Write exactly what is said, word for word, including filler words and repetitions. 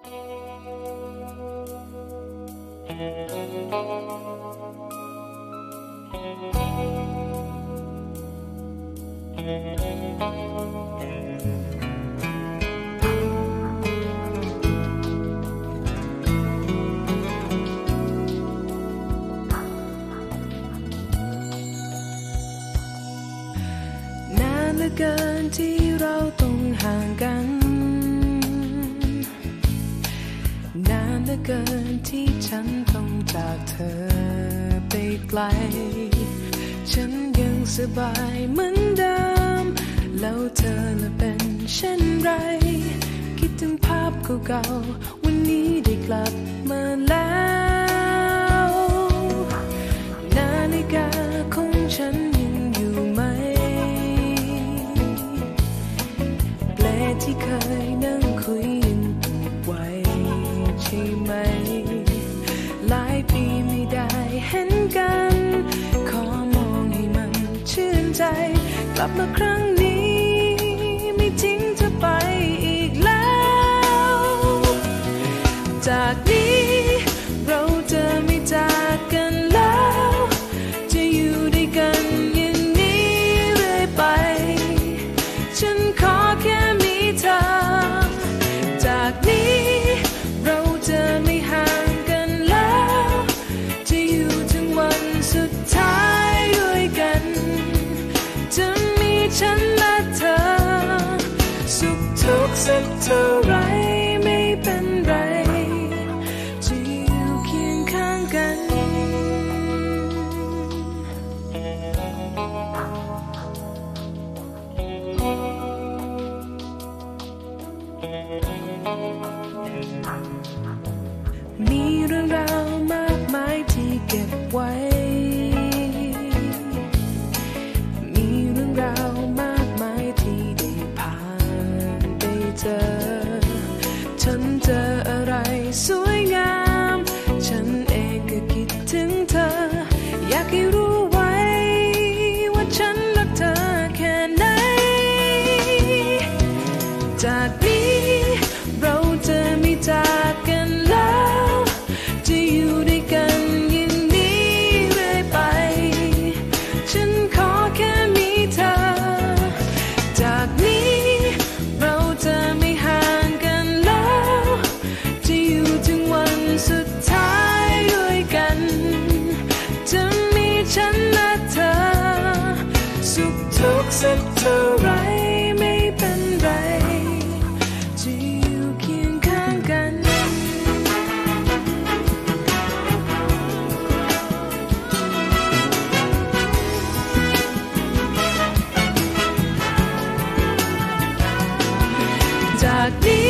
นานเหลือเกินที่เราต้องห่างกันนานเหลือเกินที่ฉันต้องจากเธอไปไกลฉันยังสบายเหมือนเดิมแล้วเธอละเป็นเช่นไรคิดถึงภาพเก่าๆวันนี้ได้กลับมาแล้วนาฬิกาของฉันยังอยู่ไหมแปลที่เคยนั่งคุยยังปลูกไว้ใช่ไหมหลายปีไม่ได้เห็นกันขอมองให้มันชื่นใจกลับมาครั้งนี้ไม่ทิ้งเธอไปอีกแล้วจากนี้เราจะไม่จากกันแล้วจะอยู่ด้วยกันอย่างนี้เรื่อยไปฉันขอแค่มีเธอจากนี้เราจะไม่ห่างกันแล้วจะอยู่ถึงวันสุดท้ายด้วยกันจะมีฉันและเธอสุขทุกข์สักเท่าไรไม่เป็นไรจะอยู่เคียงข้างกันมีเรื่องราวมากมายที่เก็บไว้มีเรื่องราวมากมายที่ได้ผ่านไปเจอฉันเจออะไรสวยงามฉันเองก็คิดถึงเธออยากให้รู้ไว้ว่าฉันรักเธอแค่ไหนจากนี้เราจะไม่จากกันแล้วจะอยู่ด้วยกันอย่างนี้เรื่อยไปฉันขอแค่มีเธอจากนี้เราจะไม่ห่างกันแล้วจะอยู่ถึงวันสุดท้ายด้วยกันจะมีฉันและเธอสุขทุกข์สักเท่าไรไม่เป็นไรจะอยู่เคียงข้างกันจากนี้